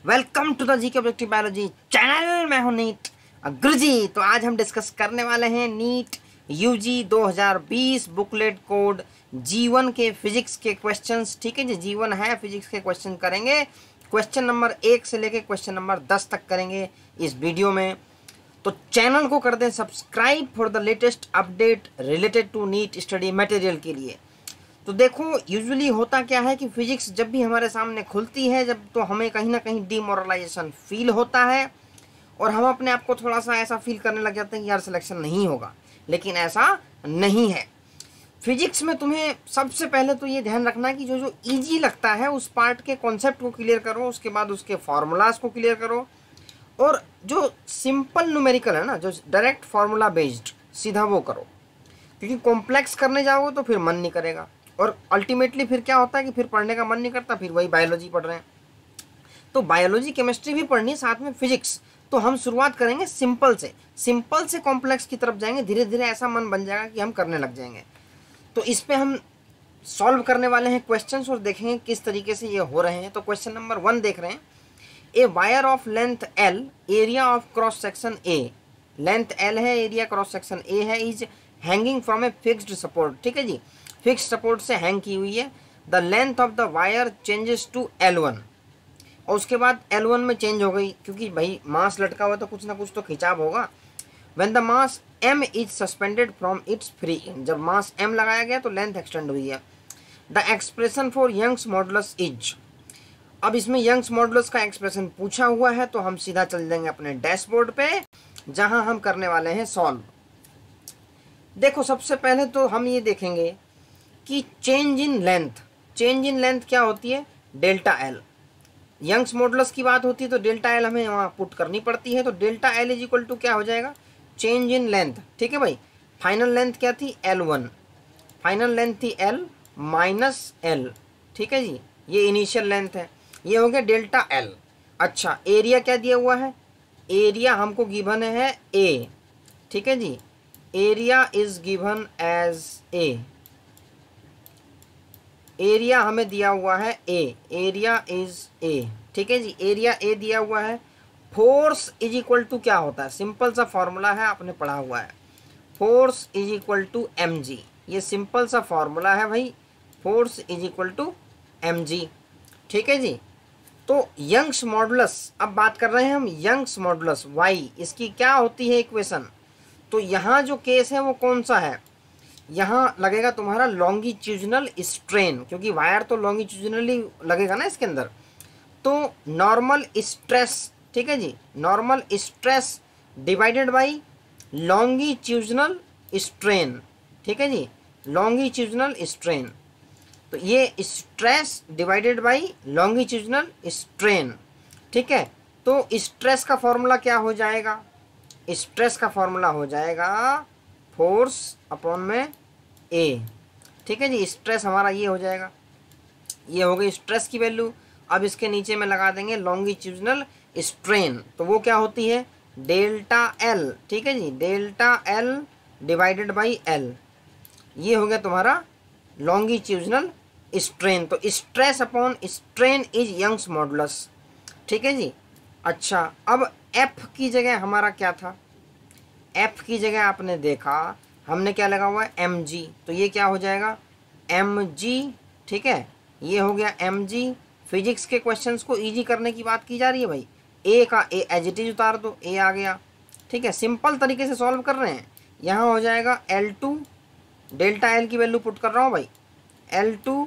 Welcome to the GK objective biology channel. मैं हूं NEET गुरुजी। तो आज हम डिस्कस करने वाले हैं नीट यूजी 2020 बुकलेट कोड जीवन के फिजिक्स के क्वेश्चंस। ठीक है जी, जीवन है फिजिक्स के क्वेश्चन करेंगे। क्वेश्चन नंबर 1 से लेके क्वेश्चन नंबर 10 तक करेंगे इस वीडियो में। तो चैनल को कर दें subscribe for the latest update related to NEET study material के लिए। तो देखो, यूजुअली होता क्या है कि फिजिक्स जब भी हमारे सामने खुलती है जब, तो हमें कहीं ना कहीं डिमोरलाइजेशन फील होता है और हम अपने आप को थोड़ा सा ऐसा फील करने लग जाते हैं कि यार सिलेक्शन नहीं होगा, लेकिन ऐसा नहीं है। फिजिक्स में तुम्हें सबसे पहले तो ये ध्यान रखना है कि जो जो ईजी लगता है उस पार्ट के कॉन्सेप्ट को क्लियर करो, उसके बाद उसके फॉर्मूलाज को क्लियर करो, और जो सिंपल न्यूमेरिकल है ना, जो डायरेक्ट फार्मूला बेस्ड, सीधा वो करो। क्योंकि कॉम्प्लेक्स करने जाओगे तो फिर मन नहीं करेगा, और अल्टीमेटली फिर क्या होता है कि फिर पढ़ने का मन नहीं करता, फिर वही बायोलॉजी पढ़ रहे हैं। तो बायोलॉजी केमिस्ट्री भी पढ़नी है, साथ में फिजिक्स। तो हम शुरुआत करेंगे सिंपल से कॉम्प्लेक्स की तरफ जाएंगे। धीरे धीरे ऐसा मन बन जाएगा कि हम करने लग जाएंगे। तो इस पे हम सॉल्व करने वाले हैं क्वेश्चंस और देखेंगे किस तरीके से ये हो रहे हैं। तो क्वेश्चन नंबर 1 देख रहे हैं। A wire of length L, area of cross section A, length L है, एरिया क्रॉस सेक्शन ए है, is hanging from a fixed support. ठीक है जी, फिक्स सपोर्ट से हैंग की हुई है। The length of the wire changes to L1, और उसके बाद L1 में चेंज हो गई, क्योंकि भाई मास लटका हुआ तो कुछ ना कुछ तो खिंचाव होगा। When the mass M is suspended from its free end, जब मास M लगाया गया तो लेंथ एक्सटेंड हुई है। The expression for Young's modulus is, अब इसमें यंग्स मॉडुलस का एक्सप्रेशन पूछा हुआ है, तो हम सीधा चल जाएंगे अपने डैशबोर्ड पे, जहां हम करने वाले हैं सॉल्व। देखो, सबसे पहले तो हम ये देखेंगे कि चेंज इन लेंथ क्या होती है, डेल्टा एल। यंग्स मॉडुलस की बात होती है तो डेल्टा एल हमें वहाँ पुट करनी पड़ती है। तो delta L is equal to क्या हो जाएगा, चेंज इन लेंथ। ठीक है भाई, फाइनल लेंथ क्या थी, L1, फाइनल लेंथ थी L माइनस L। ठीक है जी, ये इनिशियल लेंथ है, ये हो गया डेल्टा एल। अच्छा, एरिया क्या दिया हुआ है, एरिया हमको गिवन है A। ठीक है जी, area is given as A, area हमें दिया हुआ है ए, एरिया इज ए। ठीक है जी, एरिया ए दिया हुआ है। फोर्स इज इक्वल टू क्या होता है, सिंपल सा फॉर्मूला है, आपने पढ़ा हुआ है, force is equal to mg। ये सिंपल सा फॉर्मूला है भाई, force is equal to mg। ठीक है जी, तो यंग्स मॉडुलस, अब बात कर रहे हैं हम यंग्स मॉडुलस y, इसकी क्या होती है इक्वेशन। तो यहाँ जो केस है वो कौन सा है, यहाँ लगेगा तुम्हारा लॉन्गिट्यूजनल स्ट्रेन, क्योंकि वायर तो लॉन्गिट्यूजनली लगेगा ना इसके अंदर। तो नॉर्मल स्ट्रेस, ठीक है जी, normal stress divided by longitudinal strain. ठीक है जी, लॉन्गिट्यूजनल स्ट्रेन, तो ये stress divided by longitudinal strain. ठीक है, तो स्ट्रेस का फॉर्मूला क्या हो जाएगा, स्ट्रेस का फॉर्मूला हो जाएगा फोर्स अपॉन में ए। ठीक है जी, स्ट्रेस हमारा ये हो जाएगा, ये हो गई स्ट्रेस की वैल्यू। अब इसके नीचे में लगा देंगे लॉन्गिट्यूजनल स्ट्रेन, तो वो क्या होती है, डेल्टा एल। ठीक है जी, delta L divided by L, ये हो गया तुम्हारा लॉन्गिट्यूजनल स्ट्रेन। तो stress upon strain is Young's modulus. ठीक है जी। अच्छा, अब एफ की जगह हमारा क्या था, एफ की जगह आपने देखा हमने क्या लगा हुआ है, mg, तो ये क्या हो जाएगा mg। ठीक है, ये हो गया mg। फिजिक्स के क्वेश्चंस को इजी करने की बात की जा रही है भाई, a का a एज इट इज उतार दो, a आ गया। ठीक है, सिंपल तरीके से सॉल्व कर रहे हैं। यहाँ हो जाएगा L2, डेल्टा L की वैल्यू पुट कर रहा हूँ भाई, L2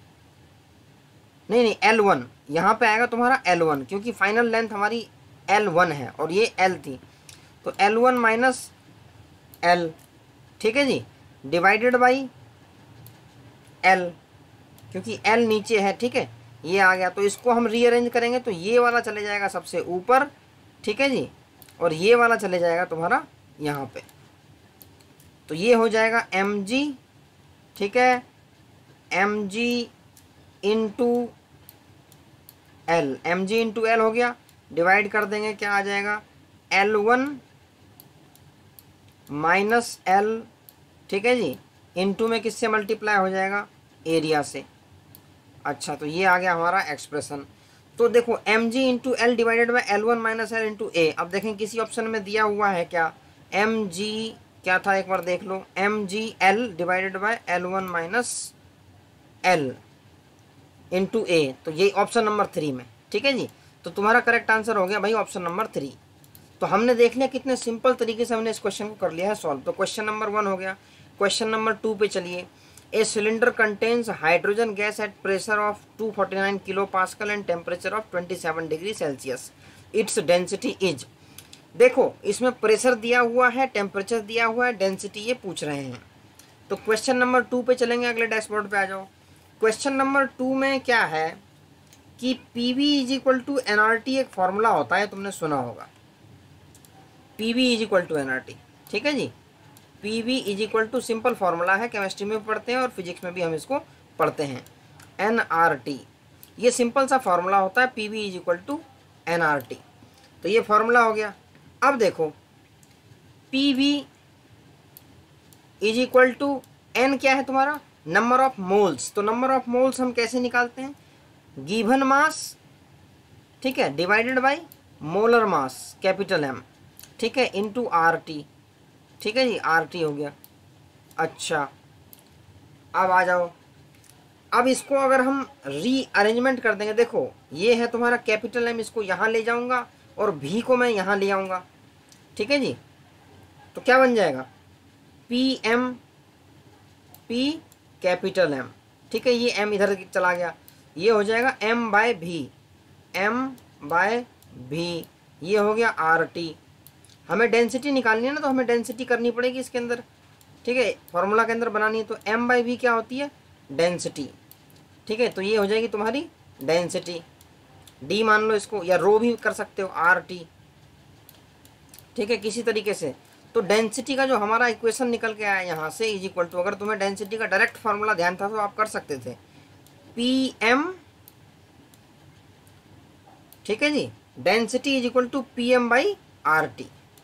नहीं L1, यहाँ पे आएगा तुम्हारा L1, क्योंकि फाइनल लेंथ हमारी L1 है और ये L थी, तो L1 माइनस L। ठीक है जी, डिवाइडेड बाई L, क्योंकि L नीचे है। ठीक है, ये आ गया, तो इसको हम रीअरेंज करेंगे तो ये वाला चले जाएगा सबसे ऊपर। ठीक है जी, और ये वाला चले जाएगा तुम्हारा यहाँ पे, तो ये हो जाएगा mg। ठीक है, mg into L, mg into L हो गया, डिवाइड कर देंगे, क्या आ जाएगा L1 माइनस L। ठीक है जी, इनटू में किससे मल्टीप्लाई हो जाएगा, एरिया से। अच्छा, तो ये आ गया हमारा एक्सप्रेशन। तो देखो M G into L divided by L one minus L into A. अब देखें किसी ऑप्शन में दिया हुआ है क्या, एम जी क्या था एक बार देख लो, M G L divided by L one minus L into A, तो ये ऑप्शन नंबर 3 में। ठीक है जी, तो तुम्हारा करेक्ट आंसर हो गया भाई ऑप्शन नंबर 3। तो हमने देख लिया कितने सिंपल तरीके से हमने इस क्वेश्चन को कर लिया है सॉल्व। तो क्वेश्चन नंबर 1 हो गया। क्वेश्चन नंबर 2 पे चलिए। A cylinder contains hydrogen gas at pressure of 249 kilo pascal and temperature of 27 degree Celsius, its density is. देखो इसमें प्रेशर दिया हुआ है, टेम्परेचर दिया हुआ है, डेंसिटी ये पूछ रहे हैं। तो क्वेश्चन नंबर 2 पे चलेंगे, अगले डैशबोर्ड पे आ जाओ। क्वेश्चन नंबर 2 में क्या है कि PV is equal to NRT एक फॉर्मूला होता है, तुमने सुना होगा, PV is equal to NRT. ठीक है जी, PV is equal to simple formula है, केमिस्ट्री में पढ़ते हैं और फिजिक्स में भी हम इसको पढ़ते हैं, nRT। ये सिंपल सा फॉर्मूला होता है PV is equal to nRT। तो ये फॉर्मूला हो गया। अब देखो PV is equal to N क्या है तुम्हारा, नंबर ऑफ मोल्स। तो नंबर ऑफ मोल्स हम कैसे निकालते हैं, गिवन मास, ठीक है, divided by molar mass capital M, ठीक है, इनटू RT। ठीक है जी, RT हो गया। अच्छा अब आ जाओ, अब इसको अगर हम रीअरेंजमेंट कर देंगे, देखो ये है तुम्हारा कैपिटल M, इसको यहाँ ले जाऊंगा और V को मैं यहाँ ले आऊँगा। ठीक है जी, तो क्या बन जाएगा, PM P कैपिटल M। ठीक है, ये M इधर चला गया, ये हो जाएगा M by V, M by V, ये हो गया RT। हमें डेंसिटी निकालनी है ना, तो हमें डेंसिटी करनी पड़ेगी इसके अंदर। ठीक है, फॉर्मूला के अंदर बनानी है, तो M बाई V क्या होती है, डेंसिटी। ठीक है, तो ये हो जाएगी तुम्हारी डेंसिटी, D मान लो इसको, या रो भी कर सकते हो, RT। ठीक है, किसी तरीके से। तो डेंसिटी का जो हमारा इक्वेशन निकल के आया यहाँ से इज इक्वल टू, अगर तुम्हें डेंसिटी का डायरेक्ट फार्मूला ध्यान था तो आप कर सकते थे, PM, ठीक है जी, density is equal to PM by RT।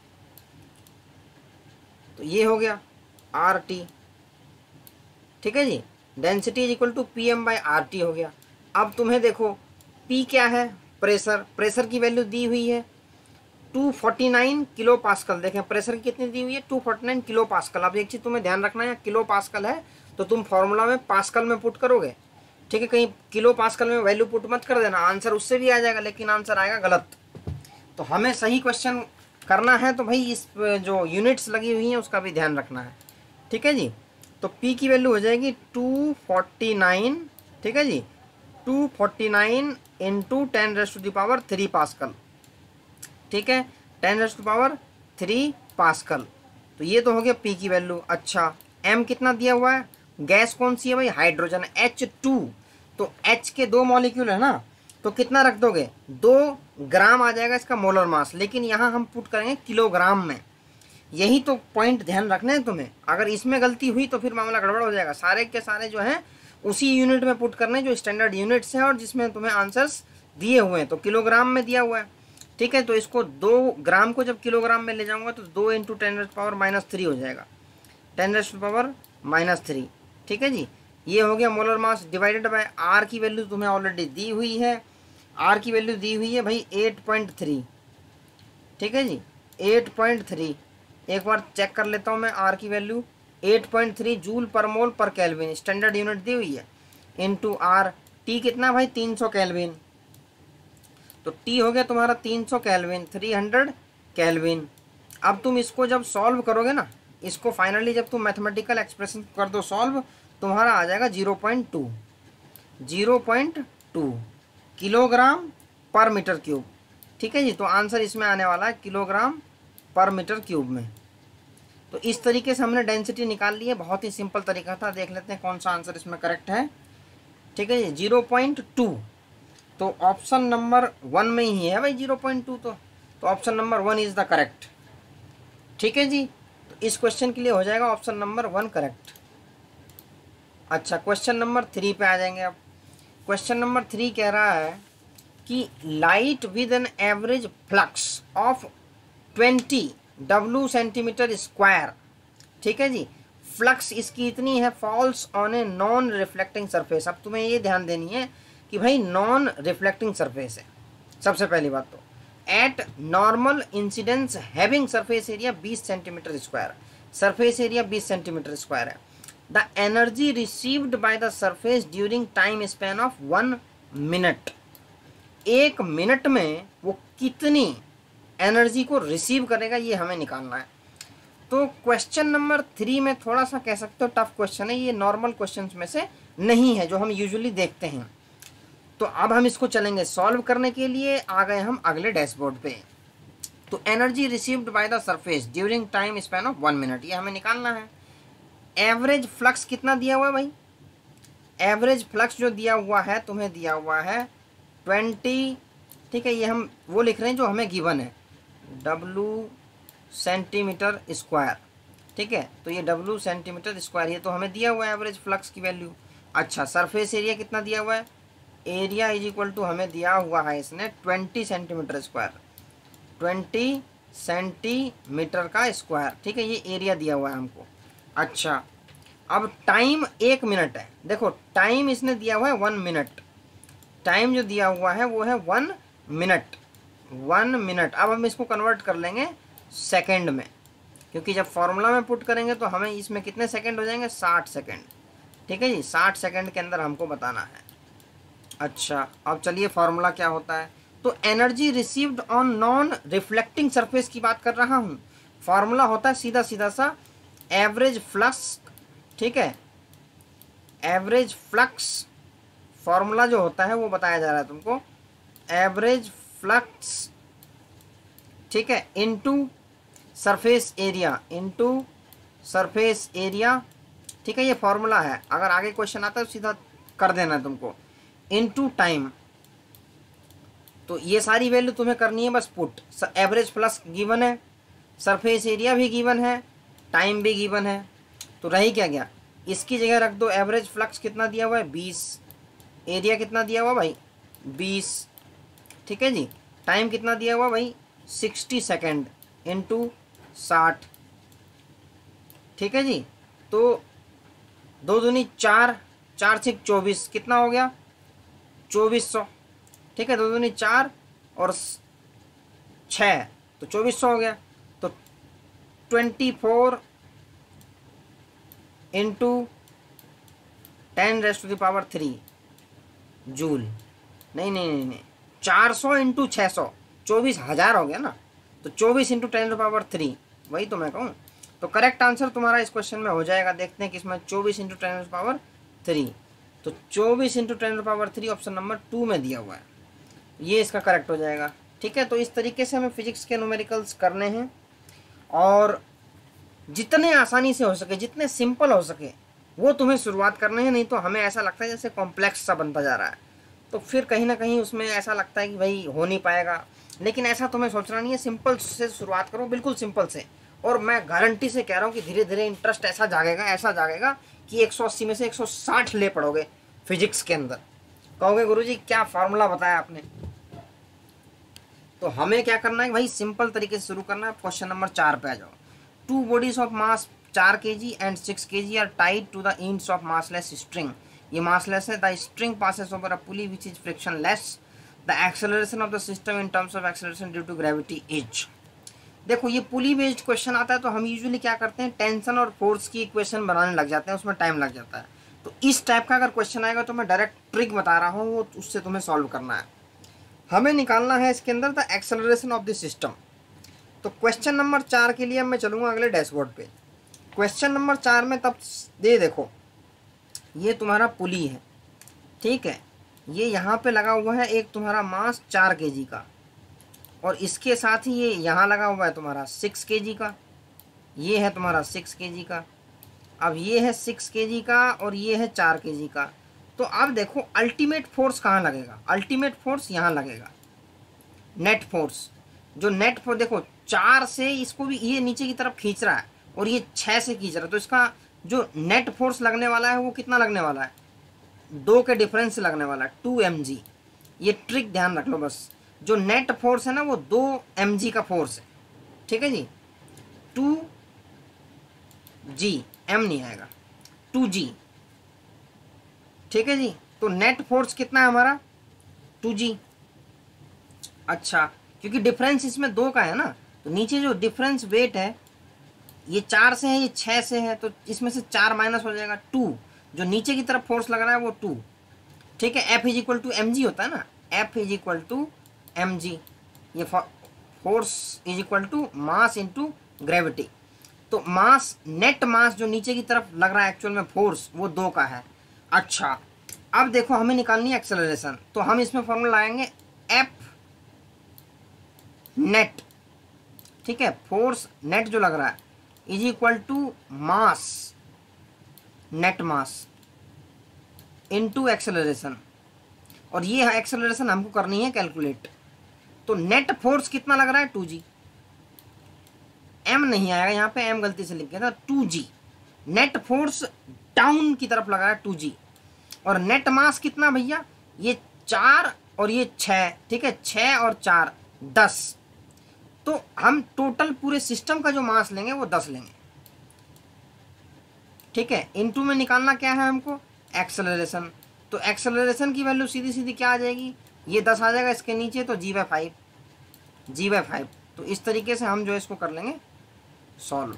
तो ये हो गया RT। ठीक है जी, density is equal to PM by RT हो गया। अब तुम्हें देखो P क्या है, प्रेशर, प्रेशर की वैल्यू दी हुई है 249 किलो पास्कल। देखें प्रेशर कितनी दी हुई है, 249 किलो पास्कल। अब एक चीज़ तुम्हें ध्यान रखना है, किलो पास्कल है तो तुम फॉर्मूला में पास्कल में पुट करोगे। ठीक है, कहीं किलो पास्कल में वैल्यू पुट मत कर देना, आंसर उससे भी आ जाएगा लेकिन आंसर आएगा गलत। तो हमें सही क्वेश्चन करना है तो भाई इस जो यूनिट्स लगी हुई हैं उसका भी ध्यान रखना है। ठीक है जी, तो P की वैल्यू हो जाएगी 249, ठीक है जी, 249 इंटू 10⁻³ पास्कल। ठीक है, 10⁻³ पास्कल। तो ये तो हो गया P की वैल्यू। अच्छा M कितना दिया हुआ है, गैस कौन सी है भाई, हाइड्रोजन, H2। तो H के 2 मॉलिक्यूल है ना, तो कितना रख दोगे, 2 ग्राम आ जाएगा इसका मोलर मास, लेकिन यहाँ हम पुट करेंगे किलोग्राम में। यही तो पॉइंट ध्यान रखना है तुम्हें, अगर इसमें गलती हुई तो फिर मामला गड़बड़ हो जाएगा। सारे के सारे जो हैं उसी यूनिट में पुट करने जो स्टैंडर्ड यूनिट्स हैं और जिसमें तुम्हें आंसर्स दिए हुए हैं। तो किलोग्राम में दिया हुआ है, ठीक है, तो इसको 2 ग्राम को जब किलोग्राम में ले जाऊंगा तो 2 इंटू 10⁻³ हो जाएगा, 10⁻³ ठीक है जी। ये हो गया molar mass divided by R की वैल्यू तुम्हें ऑलरेडी दी हुई है, R की वैल्यू दी हुई है भाई 8.3। ठीक है जी, 8.3। एक बार चेक कर लेता हूँ मैं, R की वैल्यू 8.3 जूल पर मोल पर केल्विन, स्टैंडर्ड यूनिट दी हुई है, इंटू R। T कितना भाई, 300 केल्विन। तो T हो गया तुम्हारा 300 केल्विन, 300 केल्विन। अब तुम इसको जब सॉल्व करोगे ना, इसको फाइनली जब तुम मैथमेटिकल एक्सप्रेशन कर दो सॉल्व, तुम्हारा आ जाएगा 0.2 किलोग्राम पर मीटर क्यूब। ठीक है जी, तो आंसर इसमें आने वाला है किलोग्राम पर मीटर क्यूब में। तो इस तरीके से हमने डेंसिटी निकाल ली है, बहुत ही सिंपल तरीका था। देख लेते हैं कौन सा आंसर इसमें करेक्ट है। ठीक है जी, 0.2, तो ऑप्शन नंबर 1 में ही है भाई 0.2, तो option number 1 is the correct. ठीक है जी, तो इस क्वेश्चन के लिए हो जाएगा ऑप्शन नंबर 1 करेक्ट। अच्छा क्वेश्चन नंबर 3 पे आ जाएंगे। अब क्वेश्चन नंबर 3 कह रहा है कि light with an average flux of 20 W centimetre square, ठीक है जी, फ्लक्स इसकी इतनी है, falls on a non reflecting surface. अब तुम्हें ये ध्यान देनी है कि भाई नॉन रिफ्लेक्टिंग सरफेस है, सबसे पहली बात तो at normal incidence having surface area 20 centimetre square, surface area 20 centimetre square है। The energy received by the surface during time span of 1 minute, 1 minute में वो कितनी एनर्जी को रिसीव करेगा ये हमें निकालना है। तो क्वेश्चन नंबर 3 में थोड़ा सा कह सकते हो टफ क्वेश्चन है, ये नॉर्मल क्वेश्चंस में से नहीं है जो हम यूजुअली देखते हैं। तो अब हम इसको चलेंगे सॉल्व करने के लिए, आ गए हम अगले डैशबोर्ड पे। तो energy received by the surface during time span of 1 minute, ये हमें निकालना है। एवरेज फ्लक्स कितना दिया हुआ है भाई? एवरेज फ्लक्स जो दिया हुआ है तुम्हें दिया हुआ है 20, ठीक है, ये हम वो लिख रहे हैं जो हमें गिवन है, W सेंटीमीटर स्क्वायर, ठीक है। तो ये W सेंटीमीटर स्क्वायर, ये तो हमें दिया हुआ है एवरेज फ्लक्स की वैल्यू। अच्छा, सरफेस एरिया कितना दिया हुआ है? एरिया इज इक्वल टू हमें दिया हुआ है इसने 20 सेंटीमीटर स्क्वायर, 20 सेंटीमीटर का स्क्वायर, ठीक है, ये एरिया दिया हुआ है हमको। अच्छा, अब टाइम 1 मिनट है, देखो टाइम इसने दिया हुआ है 1 मिनट, टाइम जो दिया हुआ है वो है 1 मिनट, 1 मिनट। अब हम इसको कन्वर्ट कर लेंगे सेकंड में, क्योंकि जब फॉर्मूला में पुट करेंगे तो हमें इसमें कितने सेकंड हो जाएंगे? 60 सेकंड, ठीक है जी, 60 सेकंड के अंदर हमको बताना है। अच्छा, अब चलिए फॉर्मूला क्या होता है। तो energy received on non reflecting surface की बात कर रहा हूँ। फॉर्मूला होता है सीधा सीधा सा एवरेज फ्लक्स, ठीक है, एवरेज फ्लक्स फॉर्मूला जो होता है वो बताया जा रहा है तुमको, एवरेज फ्लक्स, ठीक है, into surface area, into surface area, ठीक है, ये फॉर्मूला है। अगर आगे क्वेश्चन आता है तो सीधा कर देना तुमको, इनटू टाइम। तो ये सारी वैल्यू तुम्हें करनी है बस पुट। एवरेज फ्लक्स गिवन है, सरफेस एरिया भी गिवन है, टाइम भी गिवन है, तो रही क्या गया, इसकी जगह रख दो एवरेज फ्लक्स कितना दिया हुआ है 20, एरिया कितना दिया हुआ भाई 20, ठीक है जी, टाइम कितना दिया हुआ भाई 60 सेकेंड इंटू 60, ठीक है जी। तो 2 दूनी 4, 4 6 24, कितना हो गया 2400, ठीक है, 2 दूनी 4 और 6 तो 2400 हो गया। तो 24 इंटू 10⁻³ जूल, नहीं 400 इंटू 600, 24,000 हो गया ना, तो 24 इंटू 10⁻³ वही तो मैं कहूँ। तो करेक्ट आंसर तुम्हारा इस क्वेश्चन में हो जाएगा, देखते हैं किसमें 24 इंटू 10⁻³, तो 24 इंटू 10⁻³ ऑप्शन नंबर 2 में दिया हुआ है, ये इसका करेक्ट हो जाएगा, ठीक है। तो इस तरीके से हमें फिजिक्स के न्यूमेरिकल्स करने हैं और जितने आसानी से हो सके, जितने सिंपल हो सके वो तुम्हें शुरुआत करने हैं, नहीं तो हमें ऐसा लगता है जैसे कॉम्प्लेक्स सा बनता जा रहा है, तो फिर कहीं ना कहीं उसमें ऐसा लगता है कि भाई हो नहीं पाएगा। लेकिन ऐसा तुम्हें सोचना नहीं है, सिंपल से शुरुआत करो, बिल्कुल सिंपल से, और मैं गारंटी से कह रहा हूँ कि धीरे धीरे इंटरेस्ट ऐसा जागेगा कि 180 में से 160 ले पड़ोगे फिजिक्स के अंदर। कहोगे गुरुजी क्या फार्मूला बताया आपने। तो हमें क्या करना है भाई, सिंपल तरीके से शुरू करना है। क्वेश्चन नंबर 4 पे आ जाओ। 2 bodies of mass 4 kg and 6 kg are tied to the ends of massless string. ये मासलेस है। The string passes over a pulley which is frictionless. The acceleration of the system in terms of acceleration due to gravity is. देखो ये पुली based question आता है तो हम usually क्या करते हैं, टेंशन और फोर्स की इक्वेशन बनाने लग जाते हैं, उसमें टाइम लग जाता है। तो इस टाइप का अगर क्वेश्चन आएगा तो मैं डायरेक्ट ट्रिक बता रहा हूँ, वो उससे तुम्हें सॉल्व करना है। हमें निकालना है इसके अंदर the acceleration of the system. तो क्वेश्चन नंबर 4 के लिए मैं चलूँगा अगले डैशबोर्ड पे। क्वेश्चन नंबर 4 में तब देखो ये तुम्हारा पुली है, ठीक है, ये यहाँ पे लगा हुआ है एक तुम्हारा मास 4 kg का, और इसके साथ ही ये यहाँ लगा हुआ है तुम्हारा 6 kg का, ये है तुम्हारा 6 kg का, अब ये है 6 kg का और ये है 4 kg का। तो अब देखो अल्टीमेट फोर्स कहाँ लगेगा, अल्टीमेट फोर्स यहाँ लगेगा। नेट फोर्स, जो नेट फोर्स देखो 4 से इसको भी ये नीचे की तरफ खींच रहा है और ये 6 से खींच रहा है, तो इसका जो नेट फोर्स लगने वाला है वो कितना लगने वाला है, 2 के डिफरेंस से लगने वाला है 2 mg। ये ट्रिक ध्यान रख लो बस, जो नेट फोर्स है ना वो 2 mg का फोर्स है, ठीक है जी, 2g, m नहीं आएगा, 2g, ठीक है जी। तो नेट फोर्स कितना है हमारा 2g, अच्छा, क्योंकि डिफरेंस इसमें 2 का है ना, तो नीचे जो डिफरेंस वेट है ये 4 से है, ये 6 से है, तो इसमें से 4 माइनस हो जाएगा 2। जो नीचे की तरफ फोर्स लग रहा है वो 2। ठीक है, F is equal to M G होता है ना, F is equal to M G. ये force is equal to mass into gravity. तो मास, नेट मास जो नीचे की तरफ लग रहा है एक्चुअल में फोर्स, वो 2 का है। अच्छा, अब देखो हमें निकालनी है एक्सेलरेशन, तो हम इसमें फॉर्मूला लाएंगे F नेट। ठीक है, फोर्स नेट जो लग रहा है is equal to mass, net mass into acceleration, और ये एक्सेलरेशन हमको करनी है कैलकुलेट। तो नेट फोर्स कितना लग रहा है 2g, m नहीं आएगा यहाँ पे, m गलती से लिख गया था, 2g। नेट फोर्स डाउन की तरफ लग रहा है 2g, और नेट मास कितना भैया, ये 4 और ये 6। ठीक है, 6 और 4 10। तो हम टोटल पूरे सिस्टम का जो मास लेंगे वो 10 लेंगे। ठीक है, इनटू में निकालना क्या है हमको, एक्सेलरेशन। तो एक्सेलरेशन की वैल्यू सीधी सीधी क्या आ जाएगी, ये 10 आ जाएगा इसके नीचे, तो g/5, g/5। तो इस तरीके से हम जो है इसको कर लेंगे सॉल्व।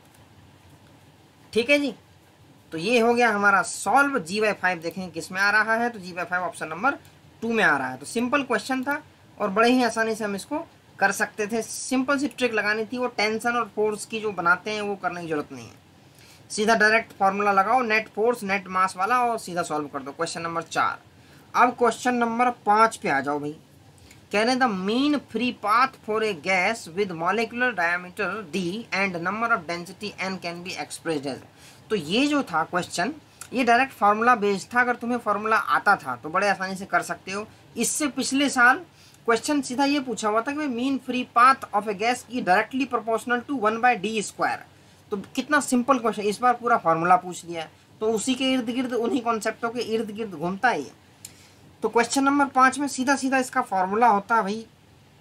ठीक है जी, तो ये हो गया हमारा सॉल्व। g/5 देखें किस में आ रहा है, तो g/5 ऑप्शन नंबर 2 में आ रहा है। तो सिंपल क्वेश्चन था और बड़े ही आसानी से हम इसको कर सकते थे। सिंपल सी ट्रिक लगानी थी, वो टेंशन और फोर्स की जो बनाते हैं वो करने की जरूरत नहीं है। सीधा डायरेक्ट फार्मूला लगाओ, नेट फोर्स नेट मास वाला, और सीधा सॉल्व कर दो। Question number 4। अब क्वेश्चन नंबर 5 पे आ जाओ भाई। कह रहे the mean free path for a gas with molecular diameter d and number of density n can be expressed as. तो ये जो था क्वेश्चन, ये डायरेक्ट फार्मूला बेस्ड था। अगर तुम्हें फार्मूला आता था तो बड़े आसानी से कर सकते हो। इससे पिछले साल क्वेश्चन सीधा ये पूछा हुआ था कि mean free path of a gas की डायरेक्टली प्रोपोर्शनल टू 1/d²। तो कितना सिंपल क्वेश्चन, इस बार पूरा फार्मूला पूछ लिया है, तो उसी के इर्द गिर्द, उन्हीं कॉन्सेप्टों के इर्द गिर्द घूमता है ये। तो क्वेश्चन नंबर 5 में सीधा सीधा इसका फॉर्मूला होता है भाई,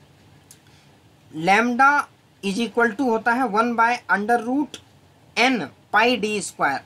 लैम्डा इज इक्वल टू होता है 1/√n पाई d²,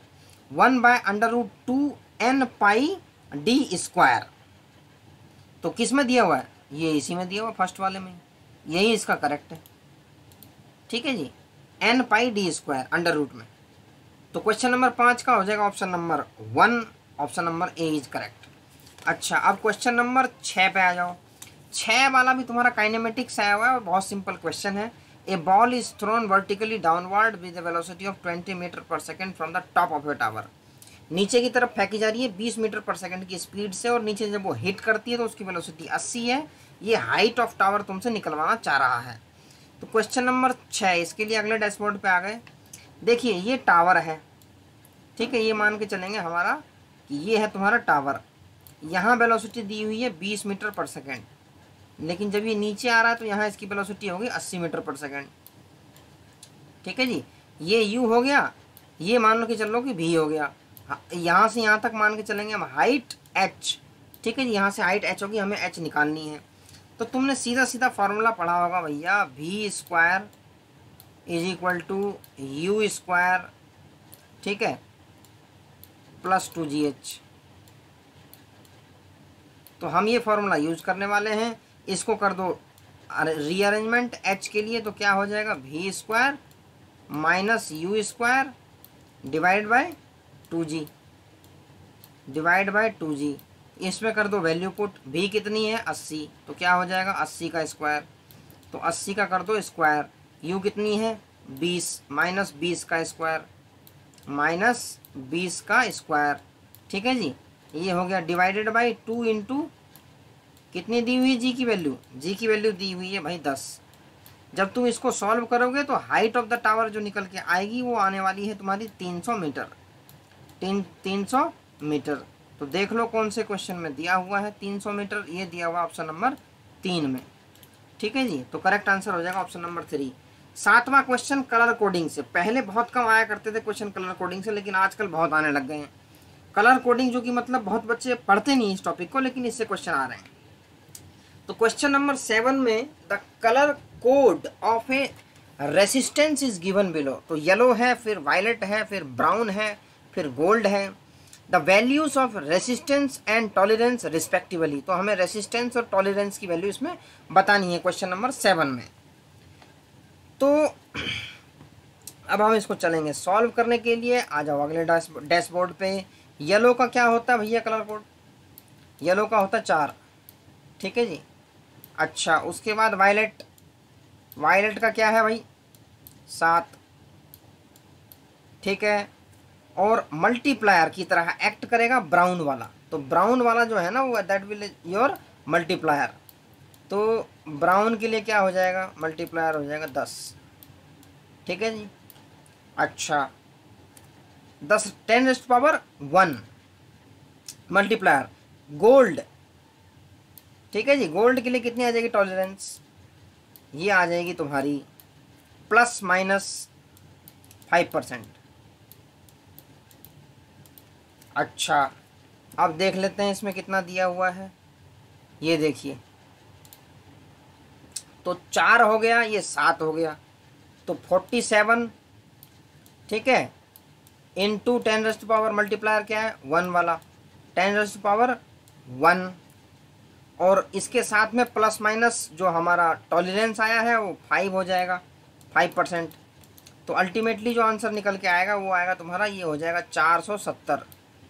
1/√2n पाई d²। तो किस में दिया हुआ है, ये इसी में दिया हुआ, फर्स्ट वाले में, यही इसका करेक्ट है। ठीक है जी, n pi d² under root में। तो क्वेश्चन नंबर 5 का हो जाएगा option number 1, option number A is correct. अच्छा, अब क्वेश्चन नंबर 6 पे आ जाओ। 6 वाला भी तुम्हारा काइनेमेटिक्स आया हुआ है और बहुत सिंपल क्वेश्चन है। A ball is thrown vertically downward with a velocity of 20 metre per second from the top of a tower. नीचे की तरफ फेंकी जा रही है 20 मीटर पर सेकंड की स्पीड से, और नीचे जब वो हिट करती है तो उसकी वेलोसिटी 80 है। ये हाइट ऑफ टावर तुमसे निकलवाना चाह रहा है। तो क्वेश्चन नंबर 6, इसके लिए अगले डैशबोर्ड पे आ गए। देखिए ये टावर है, ठीक है, ये मान के चलेंगे हमारा कि ये है तुम्हारा टावर। यहाँ वेलोसिटी दी हुई है 20 मीटर पर सेकंड, लेकिन जब ये नीचे आ रहा है तो यहाँ इसकी वेलोसिटी होगी 80 मीटर पर सेकंड। ठीक है जी, ये u हो गया, ये मान लो कि चलो कि v हो गया। यहाँ से यहाँ तक मान के चलेंगे हम हाइट h। ठीक है जी, यहाँ से हाइट h होगी, हमें h निकालनी है। तो तुमने सीधा सीधा फार्मूला पढ़ा होगा भैया, v² is equal to u², ठीक है, प्लस 2gh। तो हम ये फार्मूला यूज करने वाले हैं। इसको कर दो रीअरेंजमेंट h के लिए, तो क्या हो जाएगा, v² minus u² divide by 2g, divide by 2g। इसमें कर दो वैल्यू पुट, v कितनी है 80, तो क्या हो जाएगा 80 का स्क्वायर, तो 80 का कर दो स्क्वायर। u कितनी है 20, माइनस 20 का स्क्वायर, माइनस 20 का स्क्वायर। ठीक है जी, ये हो गया डिवाइडेड बाई 2 इंटू कितनी दी हुई है जी की वैल्यू, जी की वैल्यू दी हुई है भाई 10। जब तुम इसको सॉल्व करोगे तो हाइट ऑफ द टावर जो निकल के आएगी वो आने वाली है तुम्हारी 300 मीटर, 300 मीटर। तो देख लो कौन से क्वेश्चन में दिया हुआ है 300 मीटर, ये दिया हुआ ऑप्शन नंबर 3 में। ठीक है जी, तो करेक्ट आंसर हो जाएगा ऑप्शन नंबर 3। 7वां क्वेश्चन कलर कोडिंग से। पहले बहुत कम आया करते थे क्वेश्चन कलर कोडिंग से, लेकिन आजकल बहुत आने लग गए हैं कलर कोडिंग, जो कि मतलब बहुत बच्चे पढ़ते नहीं इस टॉपिक को, लेकिन इससे क्वेश्चन आ रहे हैं। तो क्वेश्चन नंबर 7 में the colour code of a resistance is given below. तो येलो है, फिर वायलेट है, फिर ब्राउन है, फिर गोल्ड है। The values of resistance and tolerance respectively. तो हमें रेसिस्टेंस और टॉलरेंस की वैल्यू इसमें बतानी है क्वेश्चन नंबर 7 में। तो अब हम इसको चलेंगे सॉल्व करने के लिए। आ जाओ अगले डैशबोर्ड पे। येलो का क्या होता है भैया कलर कोड? येलो का होता है 4, ठीक है जी। अच्छा, उसके बाद वायलेट, वायलेट का क्या है भाई? 7, ठीक है। और मल्टीप्लायर की तरह एक्ट करेगा ब्राउन वाला, तो ब्राउन वाला जो है ना वो दैट विल योर मल्टीप्लायर। तो ब्राउन के लिए क्या हो जाएगा? मल्टीप्लायर हो जाएगा 10, ठीक है जी। अच्छा, 10 10⁻1 मल्टीप्लायर। गोल्ड, ठीक है जी। गोल्ड के लिए कितनी आ जाएगी टॉलरेंस? ये आ जाएगी तुम्हारी ±5%। अच्छा, अब देख लेते हैं इसमें कितना दिया हुआ है। ये देखिए, तो 4 हो गया, ये 7 हो गया, तो 47, ठीक है, इंटू 10⁻, मल्टीप्लायर क्या है? 1 वाला, 10⁻1, और इसके साथ में प्लस माइनस जो हमारा टॉलरेंस आया है वो 5 हो जाएगा, 5%। तो अल्टीमेटली जो आंसर निकल के आएगा वो आएगा तुम्हारा, ये हो जाएगा 470,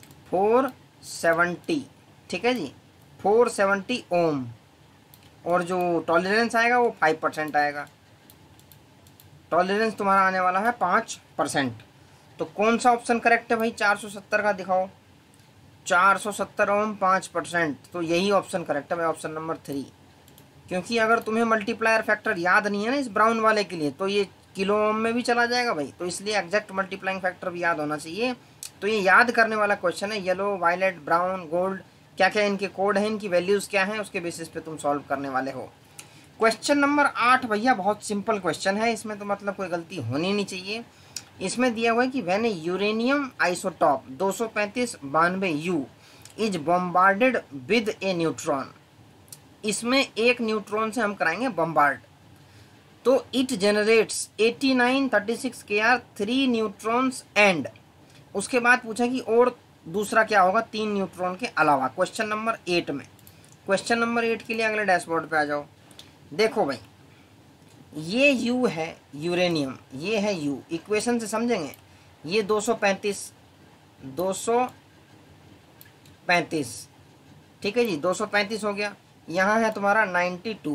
470, ठीक है जी, 470 ओम। और जो टॉलरेंस आएगा वो 5% आएगा। टॉलरेंस तुम्हारा आने वाला है 5%। तो कौन सा ऑप्शन करेक्ट है भाई? 470 का दिखाओ। 470 ओम 5%, तो यही ऑप्शन करेक्ट है भाई, ऑप्शन नंबर 3। क्योंकि अगर तुम्हें मल्टीप्लायर फैक्टर याद नहीं है ना इस ब्राउन वाले के लिए, तो ये किलो ओम में भी चला जाएगा भाई, तो इसलिए एग्जैक्ट मल्टीप्लाइंग फैक्टर भी याद होना चाहिए। तो ये याद करने वाला क्वेश्चन है। येलो, वायलेट, ब्राउन, गोल्ड, क्या क्या इनके कोड हैं, इनकी वैल्यूज़ क्या हैं, उसके बेसिस पे तुम सॉल्व करने वाले हो। क्वेश्चन नंबर 8 भैया बहुत सिंपल क्वेश्चन है, इसमें तो मतलब कोई गलती होनी नहीं चाहिए। इसमें दिया हुआ है कि when uranium isotope 235-92U is bombarded with a neutron. इसमें एक न्यूट्रॉन से हम कराएंगे बॉम्बार्ड, तो it generates 8936 Kr 3 neutrons and, उसके बाद पूछा कि और दूसरा क्या होगा 3 न्यूट्रॉन के अलावा, क्वेश्चन नंबर 8 में। क्वेश्चन नंबर 8 के लिए अगले डैशबोर्ड पे आ जाओ। देखो भाई, ये U है यूरेनियम, ये है U, इक्वेशन से समझेंगे। ये 235, ठीक है जी, 235 हो गया। यहाँ है तुम्हारा 92,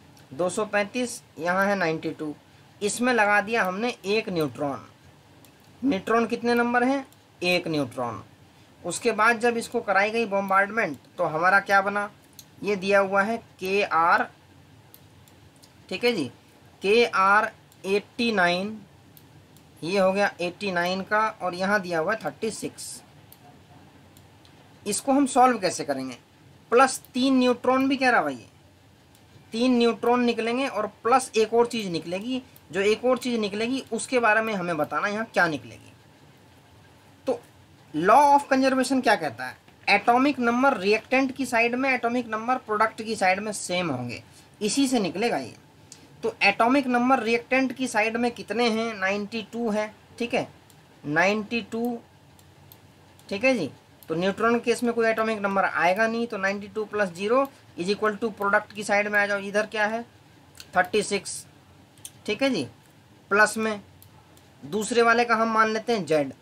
235, यहाँ है 92। इसमें लगा दिया हमने एक न्यूट्रॉन। न्यूट्रॉन कितने नंबर हैं? एक न्यूट्रॉन। उसके बाद जब इसको कराई गई बॉम्बार्डमेंट, तो हमारा क्या बना? ये दिया हुआ है Kr, ठीक है जी, Kr 89, ये हो गया 89 का, और यहाँ दिया हुआ है 36। इसको हम सॉल्व कैसे करेंगे? प्लस 3 न्यूट्रॉन भी कह रहा भाई, 3 न्यूट्रॉन निकलेंगे और प्लस एक और चीज़ निकलेगी। जो एक और चीज़ निकलेगी उसके बारे में हमें बताना यहाँ क्या निकलेगी। तो लॉ ऑफ कंजर्वेशन क्या कहता है? एटॉमिक नंबर रिएक्टेंट की साइड में, एटॉमिक नंबर प्रोडक्ट की साइड में सेम होंगे, इसी से निकलेगा ये। तो एटॉमिक नंबर रिएक्टेंट की साइड में कितने हैं? 92 है, ठीक है, 92, ठीक है जी। तो न्यूट्रॉन केस में कोई एटॉमिक नंबर आएगा नहीं, तो 92 + 0 इज इक्वल टू प्रोडक्ट की साइड में आ जाओ, इधर क्या है 36, ठीक है जी। प्लस में दूसरे वाले का हम मान लेते हैं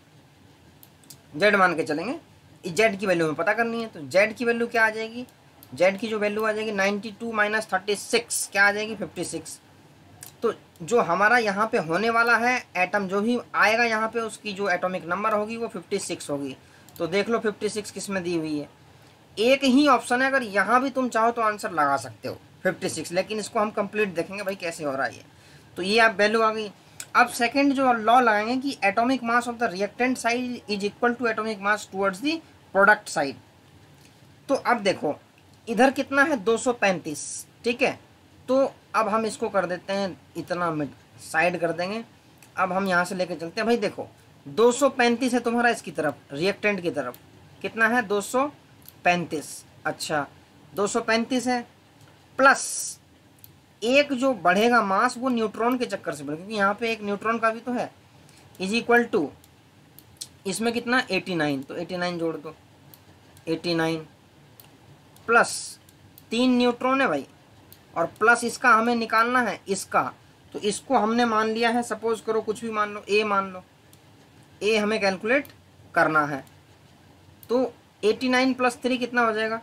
जेड मान के चलेंगे। इस जेड की वैल्यू हमें पता करनी है, तो जेड की वैल्यू क्या आ जाएगी? जेड की जो वैल्यू आ जाएगी 92 - 36 क्या आ जाएगी? 56। तो जो हमारा यहाँ पे होने वाला है एटम, जो भी आएगा यहाँ पे, उसकी जो एटॉमिक नंबर होगी वो 56 होगी। तो देख लो 56 किस में दी हुई है। एक ही ऑप्शन है, अगर यहाँ भी तुम चाहो तो आंसर लगा सकते हो 56, लेकिन इसको हम कंप्लीट देखेंगे भाई कैसे हो रहा है ये। तो ये आप वैल्यू आ गई। अब सेकंड जो लॉ लगाएंगे कि atomic mass of the reactant side is equal to atomic mass towards the product side. तो अब देखो इधर कितना है 235, ठीक है। तो अब हम इसको कर देते हैं इतना मिड साइड कर देंगे। अब हम यहाँ से लेके चलते हैं भाई, देखो 235 है तुम्हारा इसकी तरफ, रिएक्टेंट की तरफ कितना है 235। अच्छा 235 है, प्लस एक जो बढ़ेगा मास वो न्यूट्रॉन के चक्कर से बढ़ेगा, क्योंकि यहाँ पे एक न्यूट्रॉन का भी तो है, इज इक्वल टू इसमें कितना 89, तो 89 जोड़ दो, 89 प्लस 3 न्यूट्रॉन है भाई, और प्लस इसका हमें निकालना है इसका, तो इसको हमने मान लिया है, सपोज करो कुछ भी मान लो, ए मान लो, ए हमें कैलकुलेट करना है। तो 89 प्लस 3 कितना हो जाएगा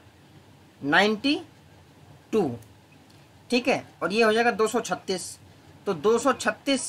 92, ठीक है, और ये हो जाएगा 236। तो 236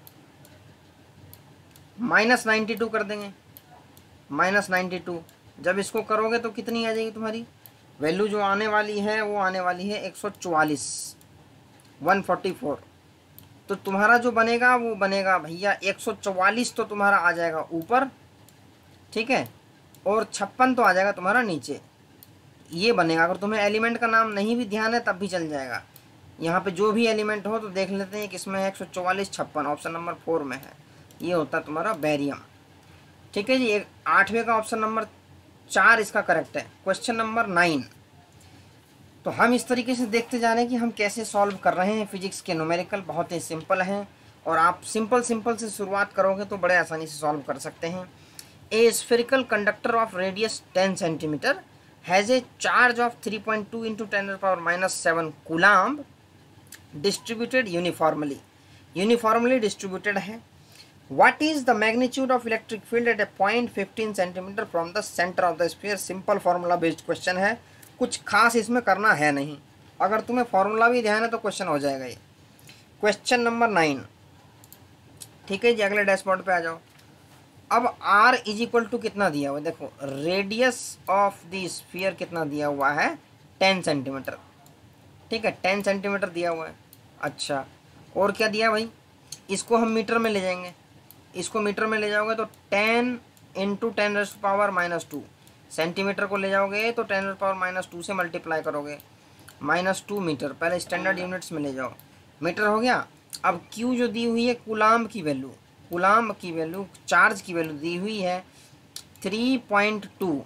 माइनस 92 कर देंगे, माइनस 92। जब इसको करोगे तो कितनी आ जाएगी तुम्हारी वैल्यू, जो आने वाली है वो आने वाली है 144, 144। तो तुम्हारा जो बनेगा वो बनेगा भैया 144, तो तुम्हारा आ जाएगा ऊपर, ठीक है, और 56 तो आ जाएगा तुम्हारा नीचे। ये बनेगा। अगर तुम्हें एलिमेंट का नाम नहीं भी ध्यान है तब भी चल जाएगा। यहाँ पे जो भी एलिमेंट हो तो देख लेते हैं किसमें है, 144 56 ऑप्शन नंबर 4 में है। ये होता है तुम्हारा बैरियम, ठीक है जी। एक 8वें का ऑप्शन नंबर 4 इसका करेक्ट है। क्वेश्चन नंबर 9, तो हम इस तरीके से देखते जा रहे हैं कि हम कैसे सॉल्व कर रहे हैं फिजिक्स के न्यूमेरिकल। बहुत ही सिंपल हैं, और आप सिंपल से शुरुआत करोगे तो बड़े आसानी से सॉल्व कर सकते हैं। A spherical conductor of radius 10 centimetre has a charge of 3.2 into 10⁻⁷ coulomb distributed uniformly distributed है। What is the magnitude of electric field at a point 15 cm from the center of the sphere? Simple formula based question है, कुछ खास इसमें करना है नहीं। अगर तुम्हें फार्मूला भी ध्यान है तो क्वेश्चन हो जाएगा ये। क्वेश्चन नंबर 9, ठीक है जी। अगले डैशबोर्ड पे आ जाओ। अब r इज इक्वल टू कितना दिया हुआ है, देखो रेडियस ऑफ द स्फीयर कितना दिया हुआ है 10 सेंटीमीटर, ठीक है, 10 सेंटीमीटर दिया हुआ है। अच्छा, और क्या दिया भाई, इसको हम मीटर में ले जाएंगे। इसको मीटर में ले जाओगे तो 10 इंटू 10⁻⁻2, सेंटीमीटर को ले जाओगे तो 10⁻⁻2 से मल्टीप्लाई करोगे, -2 मीटर। पहले स्टैंडर्ड यूनिट्स में ले जाओ, मीटर हो गया। अब Q जो दी हुई है कूलाम्ब की वैल्यू, चार्ज की वैल्यू दी हुई है 3.2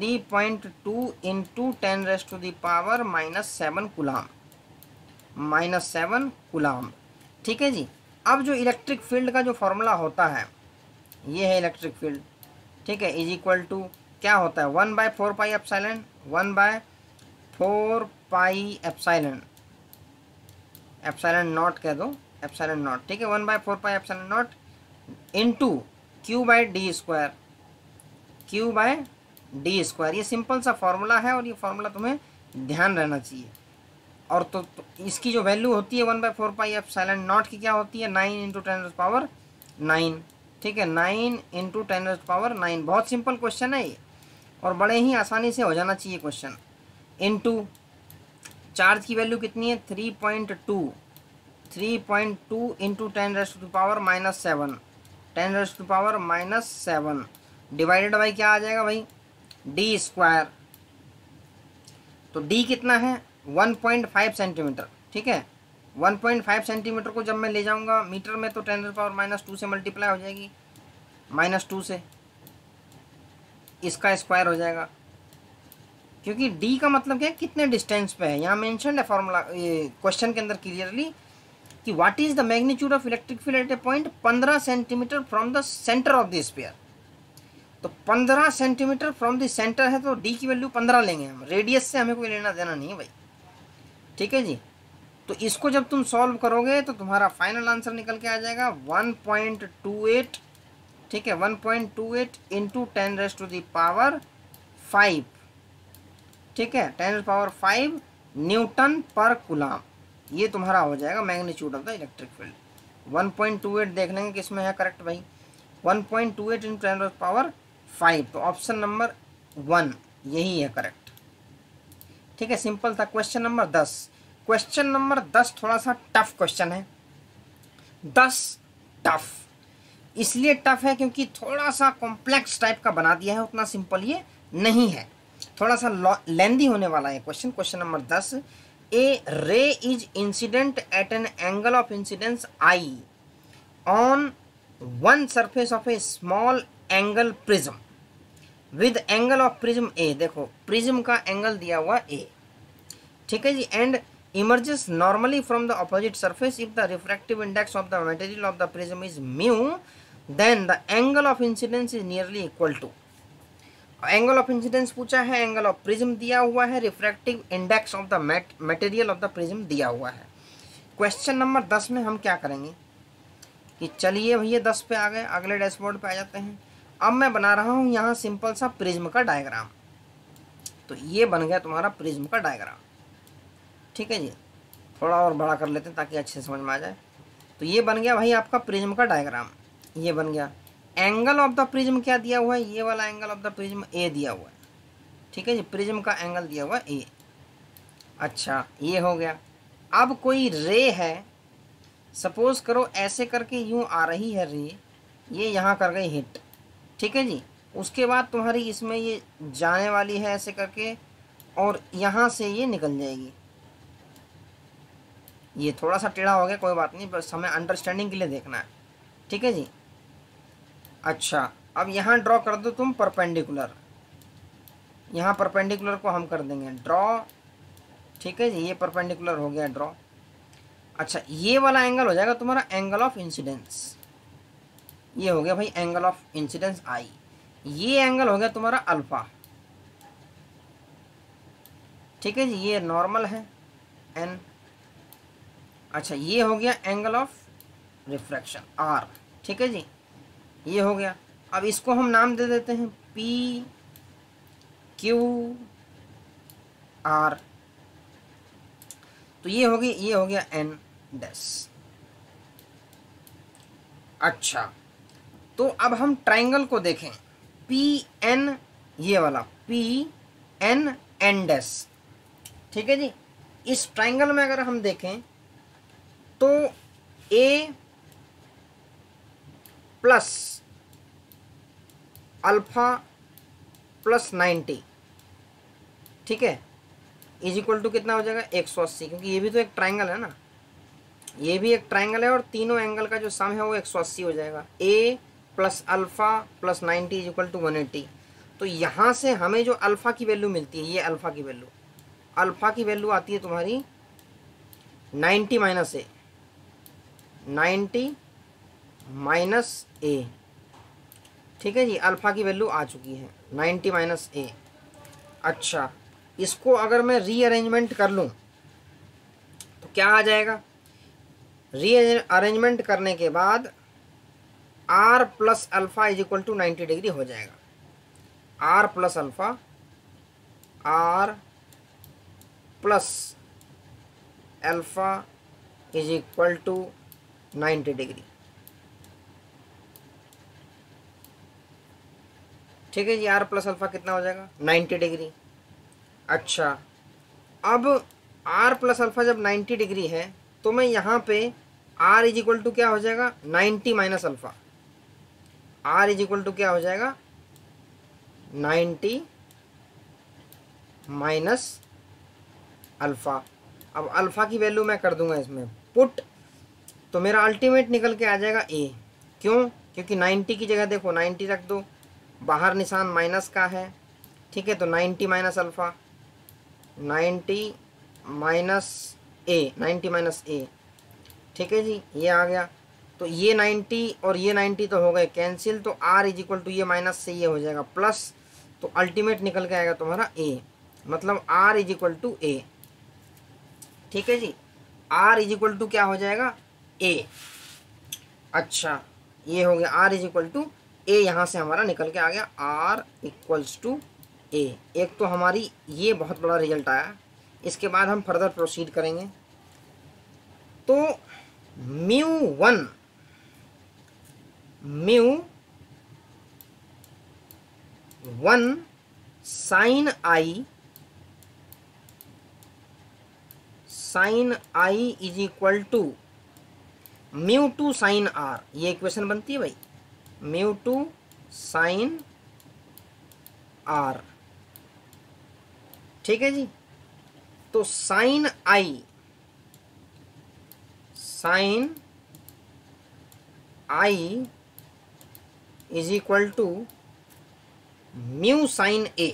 इंटू 10⁻⁻7 कूलाम्ब, ठीक है जी। अब जो इलेक्ट्रिक फील्ड का जो फॉर्मूला होता है, ये है इलेक्ट्रिक फील्ड, ठीक है, इज इक्वल टू क्या होता है 1/4 pi epsilon, 1/4 pi epsilon naught कह दो, एप्सिलॉन नॉट, ठीक है, 1/4 pi epsilon naught into Q/d square. ये सिंपल सा फॉर्मूला है और ये फॉर्मूला तुम्हें ध्यान रहना चाहिए। और तो इसकी जो वैल्यू होती है 1/4 पाई एप्सिलॉन नॉट की क्या होती है 9 इंटू 10⁻9, ठीक है, 9 इंटू 10⁻9। बहुत सिंपल क्वेश्चन है ये, और बड़े ही आसानी से हो जाना चाहिए क्वेश्चन। इंटू चार्ज की वैल्यू कितनी है 3.2 इंटू 10⁻⁻7 डिवाइडेड बाई क्या आ जाएगा भाई d स्क्वायर। तो d कितना है 1.5 सेंटीमीटर, ठीक है, 1.5 सेंटीमीटर को जब मैं ले जाऊंगा मीटर में तो 10⁻⁻2 से मल्टीप्लाई हो जाएगी, -2 से, इसका स्क्वायर हो जाएगा। क्योंकि d का मतलब क्या है, कितने डिस्टेंस पे है। यहाँ मेंशन है फॉर्मूला क्वेश्चन के अंदर क्लियरली कि what is the magnitude of electric field at a point 15 centimetre from the centre of the sphere. तो 15 सेंटीमीटर फ्रॉम द सेंटर है तो d की वैल्यू 15 लेंगे हम, रेडियस से हमें कोई लेना देना नहीं है भाई, ठीक है जी। तो इसको जब तुम सॉल्व करोगे तो तुम्हारा फाइनल आंसर निकल के आ जाएगा 1.28, ठीक है, 1.28 इंटू 10⁵, ठीक है, 10⁵ न्यूटन पर कूलाम। ये तुम्हारा हो जाएगा magnitude of the electric field. 1.28 देख लेंगे किसमें है करेक्ट भाई, 1.28 इंटू 10⁵। तो ऑप्शन नंबर 1 यही है करेक्ट, ठीक है, सिंपल था। क्वेश्चन नंबर 10, क्वेश्चन नंबर 10 थोड़ा सा टफ क्वेश्चन है। 10 टफ इसलिए टफ है क्योंकि थोड़ा सा कॉम्प्लेक्स टाइप का बना दिया है, उतना सिंपल ये नहीं है, थोड़ा सा लेंदी होने वाला है question. Question number 10, a ray is incident at an angle of incidence I on one surface of a small angle prism with angle of prism A। देखो प्रिज्म का एंगल दिया हुआ A, ठीक है जी। And emerges normally from the opposite surface if the refractive index of the material of the prism is mu, then the angle of incidence is nearly equal to. Angle of incidence पूछा है, angle of prism दिया हुआ है, refractive index of the material of the prism दिया हुआ है। Question number 10 में हम क्या करेंगे कि चलिए भैया 10 पे आ गए, अगले डैशबोर्ड पे आ जाते हैं। अब मैं बना रहा हूँ यहाँ सिंपल सा प्रिज्म का डायग्राम। तो ये बन गया तुम्हारा प्रिज्म का डायग्राम, ठीक है जी। थोड़ा और बड़ा कर लेते हैं ताकि अच्छे से समझ में आ जाए। तो ये बन गया भाई आपका प्रिज्म का डायग्राम, ये बन गया। एंगल ऑफ द प्रिज्म क्या दिया हुआ है, ये वाला angle of the prism A दिया हुआ है, ठीक है जी। प्रिज्म का एंगल दिया हुआ है ए। अच्छा ये हो गया। अब कोई रे है, सपोज करो ऐसे करके यूं आ रही है रे, ये यहाँ कर गई हिट, ठीक है जी। उसके बाद तुम्हारी इसमें ये जाने वाली है ऐसे करके, और यहाँ से ये निकल जाएगी। ये थोड़ा सा टेढ़ा हो गया, कोई बात नहीं, बस हमें अंडरस्टैंडिंग के लिए देखना है, ठीक है जी। अच्छा अब यहाँ ड्रॉ कर दो तुम परपेंडिकुलर, यहाँ परपेंडिकुलर को हम कर देंगे ड्रॉ, ठीक है जी। ये परपेंडिकुलर हो गया ड्रॉ। अच्छा ये वाला एंगल हो जाएगा तुम्हारा एंगल ऑफ इंसिडेंस, ये हो गया भाई एंगल ऑफ इंसिडेंस आई। ये एंगल हो गया तुम्हारा अल्फा, ठीक है जी। ये नॉर्मल है एन। अच्छा ये हो गया एंगल ऑफ रिफ्रैक्शन आर, ठीक है जी। ये हो गया। अब इसको हम नाम दे देते हैं पी क्यू आर। तो ये होगी, ये हो गया एन डैश। अच्छा तो अब हम ट्राइंगल को देखें, पी एन, ये वाला पी एन एन डैश, ठीक है जी। इस ट्राइंगल में अगर हम देखें तो ए प्लस अल्फा प्लस 90, ठीक है, इज इक्वल टू कितना हो जाएगा 180, क्योंकि ये भी तो एक ट्राइंगल है ना, ये भी एक ट्राइंगल है और तीनों एंगल का जो सम है वो 180 हो जाएगा। A plus alpha plus 90 is equal to 180। तो यहाँ से हमें जो अल्फा की वैल्यू मिलती है, ये अल्फा की वैल्यू, अल्फा की वैल्यू आती है तुम्हारी 90 माइनस ए, 90 माइनस ए, ठीक है जी। अल्फा की वैल्यू आ चुकी है 90 माइनस ए। अच्छा इसको अगर मैं रीअरेंजमेंट कर लूँ तो क्या आ जाएगा, रीअरेंजमेंट करने के बाद R plus alpha is equal to 90 degree हो जाएगा। R plus alpha, R plus alpha is equal to 90 degree, ठीक है जी। आर प्लस अल्फा कितना हो जाएगा 90 डिग्री। अच्छा अब आर प्लस अल्फा जब 90 डिग्री है तो मैं यहाँ पे आर इज इक्वल टू क्या हो जाएगा 90 minus alpha, R is equal to क्या हो जाएगा 90 माइनस अल्फा। अब अल्फा की वैल्यू मैं कर दूंगा इसमें पुट, तो मेरा अल्टीमेट निकल के आ जाएगा ए। क्यों, क्योंकि 90 की जगह देखो 90 रख दो, बाहर निशान माइनस का है, ठीक है। तो 90 minus alpha, 90 minus A, 90 minus A, ठीक है जी। ये आ गया। तो ये 90 और ये 90 तो हो गए कैंसिल, तो आर इज इक्वल टू ये माइनस से ये हो जाएगा प्लस, तो अल्टीमेट निकल के आएगा तुम्हारा ए, मतलब R is equal to A, ठीक है जी। आर इज इक्वल टू क्या हो जाएगा ए। अच्छा ये हो गया R is equal to A, यहाँ से हमारा निकल के आ गया आर इक्वल्स टू ए। एक तो हमारी ये बहुत बड़ा रिजल्ट आया। इसके बाद हम फर्दर प्रोसीड करेंगे। तो mu one, mu one sine I, sine I is equal to mu two sine R, ये इक्वेशन बनती है भाई, म्यू टू साइन आर, ठीक है जी। तो sine I, sine I is equal to mu sine A,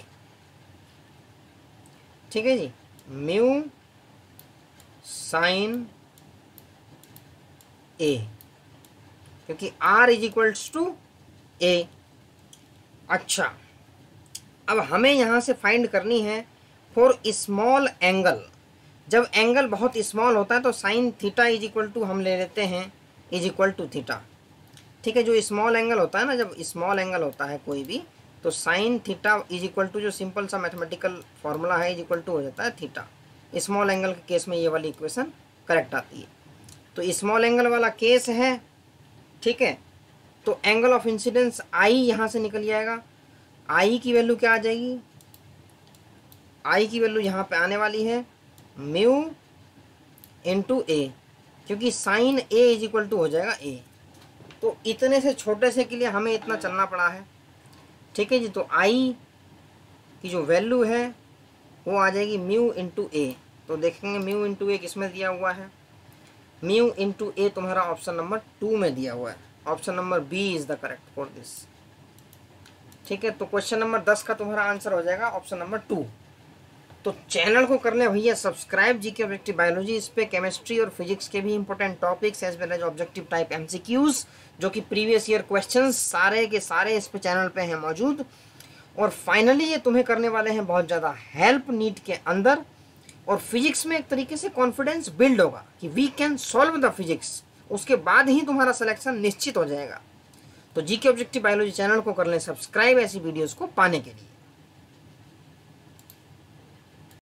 ठीक है जी, म्यू साइन ए, क्योंकि R is equals to A। अच्छा, अब हमें यहाँ से फाइंड करनी है फॉर स्मॉल एंगल। जब एंगल बहुत स्मॉल होता है तो sine theta is equal to हम ले लेते हैं इज इक्वल टू थीटा। ठीक है, जो स्मॉल एंगल होता है ना, जब स्मॉल एंगल होता है कोई भी, तो sine theta is equal to जो सिंपल सा मैथमेटिकल फॉर्मूला है इज इक्वल टू हो जाता है थीटा। स्मॉल एंगल के केस में ये वाली इक्वेशन करेक्ट आती है। तो स्मॉल एंगल वाला केस है, ठीक है। तो एंगल ऑफ इंसिडेंस आई यहाँ से निकल जाएगा। आई की वैल्यू क्या आ जाएगी? आई की वैल्यू यहाँ पे आने वाली है म्यू इंटू ए, क्योंकि sine A is equal to हो जाएगा ए। तो इतने से छोटे से के लिए हमें इतना चलना पड़ा है। ठीक है जी, तो आई की जो वैल्यू है वो आ जाएगी म्यू इंटू ए। तो देखेंगे म्यू इंटू ए किस में दिया हुआ है? म्यू इंटू ए तुम्हारा ऑप्शन नंबर 2 में दिया हुआ है। Option number B is the correct for this. ठीक है, तो क्वेश्चन नंबर 10 का तुम्हारा आंसर हो जाएगा ऑप्शन नंबर 2। तो चैनल को कर ले भैया सब्सक्राइब, जीके ऑब्जेक्टिव बायोलॉजी। इस पे केमिस्ट्री और फिजिक्स के भी important topics as well as objective type MCQs, जो कि प्रीवियस ईयर क्वेश्चंस सारे के सारे इस पे चैनल पे हैं मौजूद। और फाइनली ये तुम्हें करने वाले हैं बहुत ज़्यादा हेल्प नीट के अंदर, और फिजिक्स में एक तरीके से कॉन्फिडेंस बिल्ड होगा कि we can solve the physics. उसके बाद ही तुम्हारा सिलेक्शन निश्चित हो जाएगा। तो जीके ऑब्जेक्टिव बायोलॉजी चैनल को कर लें सब्सक्राइब ऐसी वीडियोस को पाने के लिए।